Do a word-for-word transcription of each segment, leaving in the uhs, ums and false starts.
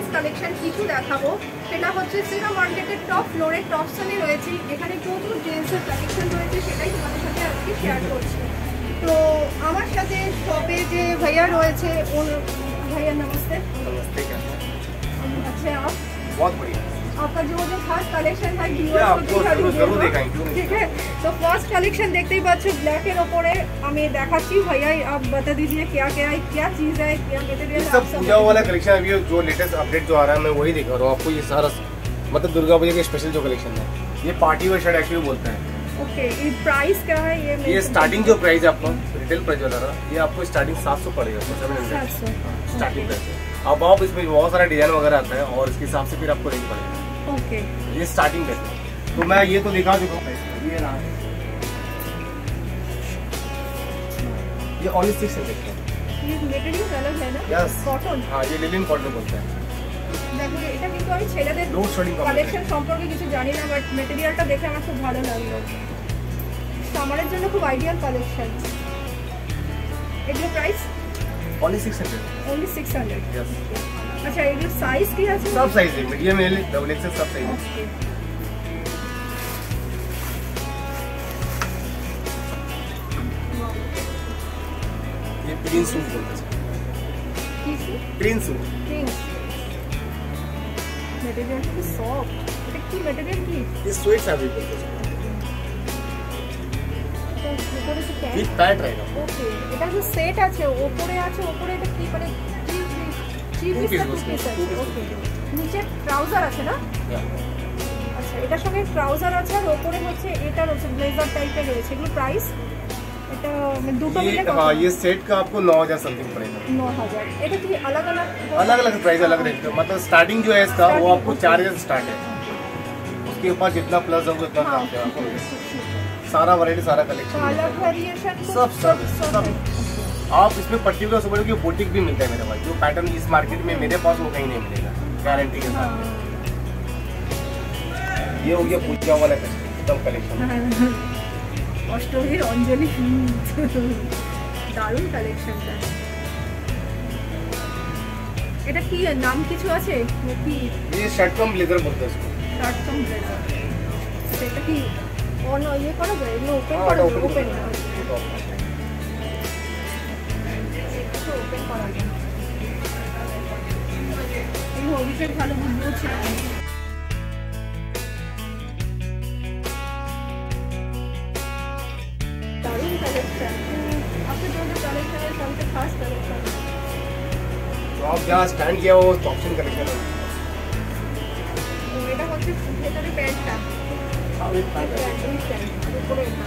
Collection কিছু দেখাবো, সেটা হচ্ছে সিরা মার্কেটের টপ ফ্লোরে টপসনে রয়েছে। এখানে প্রচুর জেন্টসের কালেকশন রয়েছে, সেটাই তোমাদের সাথে আজকে শেয়ার করছি। তো আমার সাথে শপে যে ভাইয়া রয়েছে, ওর भैया नमस्ते। नमस्ते, कैसे हैं? अच्छे आप? बहुत बढ़िया। आपका जो जो खास कलेक्शन है जरूर देखेंगे। ठीक है, तो फर्स्ट कलेक्शन देखते ही बच्चों ब्लैक के ऊपर हमें दिखाती हूँ। भैया आप बता दीजिए क्या क्या है, क्या चीज़ है, क्या मटेरियल? सब पूजा वाला कलेक्शन अभी जो लेटेस्ट अपडेट जो आ रहा है मैं वही दिखा रहा हूँ आपको। ये सारा मतलब दुर्गा पूजा के स्पेशल जो कलेक्शन है, ये पार्टी वेयर शर्ट एक्चुअली बोलते हैं। ओके, ये प्राइस क्या है? ये ये स्टार्टिंग जो प्राइस है आपको रिटेल प्राइस वाला रहा, ये आपको स्टार्टिंग सात सौ पड़ेगा। स्टार्टिंग प्राइस अब आप इसमें बहुत सारा डिजाइन वगैरह आता है और इसके हिसाब से फिर आपको रेंज पड़ेगा। ओके, ये स्टार्टिंग प्राइस है। तो मैं ये तो दिखा चुका हूँ, ये रहा, ये ओनली सिक्स हंड्रेड का। ये मटेरियल अलग है ना? Yes, cotton. हाँ, ये लिनन कॉटन बोलते हैं। দেখো এটা কিন্তু আমি ছেলেদের কালেকশন সম্পর্কে কিছু জানি না, বাট মেটেরিয়ালটা দেখে আমার খুব ভালো লাগলো। সামারের জন্য খুব আইডিয়াল কালেকশন। এগুলো price only six hundred. Only six hundred. Yes. अच्छा, एগুলো साइज কি আছে? सब साइज है, मीडियम एल डबल एक्सएल सब साइज है। ये प्रिंस सूट बोलते हैं। Prince suit. प्रिंस मटेरियल কি সফট, এটা কি মটেরিয়াল কি? ये स्वेट फैब्रिक बोलते हैं। উপরে কি প্যান্ট? ये पैंट रहेगा। ওকে, এটা যে সেট আছে উপরে আছে, উপরে এটা কি মানে থ্রি থ্রি পিস না টু পিস আছে? ওকে, নিচে ট্রাউজার আছে না? আচ্ছা, এটার সঙ্গে ট্রাউজার আছে আর উপরে হচ্ছে এটা রয়েছে ব্লেজার টাইপের রয়েছে। এগুলো প্রাইস এটা দুটো মিলে কত? हाँ, ये सेट का आपको नौ हजार समथिंग पड़ेगा। नौ हजार। এটা কি अलग अलग अलग अलग प्राइस अलग रेट का, मतलब स्टार्टिंग जो है इसका वो आपको चार हजार से स्टार्ट है। उसके ऊपर जितना प्लस होगा उतना काम है आपको। सारा वैरायटी सारा कलेक्शन अलग वेरिएशन सब सब सब आप इसमें पर्टिकुलर समझ लो बुटीक भी मिलता है मेरे पास। जो पैटर्न इस मार्केट में मेरे पास वो कहीं नहीं मिलेगा, गारंटी के साथ। ये हो गया पूजा वाला एकदम कलेक्शन। অষ্টমীর অঞ্জলি দারুণ কালেকশনটা। এটা কি নাম কিছু আছে কি? ये शर्ट कम ब्लेजर बोलते हैं इसको। Shirt cum blazer. সেটা কি অন ইয়ে করা যায়? এগুলো ওপেন করা যায়? ওপেন ওপেন করা যায়। এই অভিষেক ভালো বুঝছে। दारुण कलेक्शन। आपके जो जो कलेक्शन है सबसे खास कलेक्शन। तो आप जहाँ स्टैंड किया वो ऑप्शन कलेक्शन है। तो এটা হচ্ছে ভেতরে প্যান্টটা। हाँ, ये पैंट है। উপরে এটা।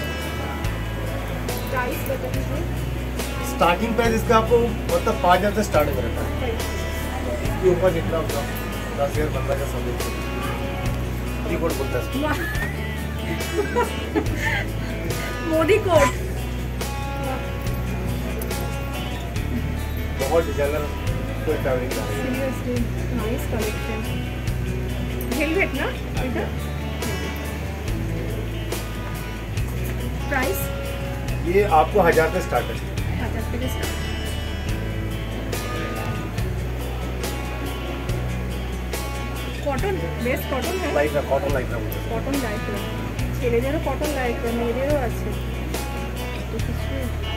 प्राइस बता दीजिए। स्टार्टिंग प्राइस इसका आपको मतलब पाँच हजार से स्टार्ट हो रहता है। इसके ऊपर जितना होगा दस हजार पंद्रह हजार समझ रिपोर्ट बोलता है। मोदी कोट बहुत डिजाइनर कोई फैब्रिक है। Seriously nice collection. वेलवेट ना এটা? प्राइस ये आपको हजार से स्टार्ट है। हजार से स्टार्ट। कॉटन बेस कॉटन है। Like cotton like cotton like ছেলেদেরও কটন লাইক মেয়েদেরও আছে। তো কিছু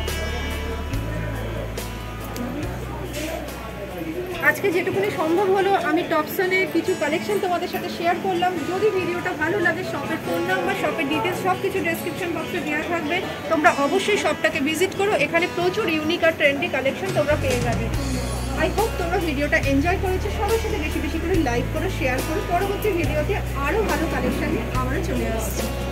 আজকে যেটুকুনি সম্ভব হলো আমি টপসনে কিছু কালেকশন তোমাদের সাথে শেয়ার করলাম। যদি ভিডিওটা ভালো লাগে শপের ফোন নাম্বার, শপের ডিটেলস সব কিছু ডেসক্রিপশন বক্সে দেওয়া থাকবে। তোমরা অবশ্যই শপটাকে ভিজিট করো, এখানে প্রচুর ইউনিক আর ট্রেন্ডি কালেকশন তোমরা পেয়ে যাবে। আই হোপ তোমরা ভিডিওটা এনজয় করেছো। সবার সাথে বেশি বেশি করে লাইক করো, শেয়ার করো। পরবর্তী ভিডিওতে আরও ভালো কালেকশন নিয়ে আমরা চলে আসছি।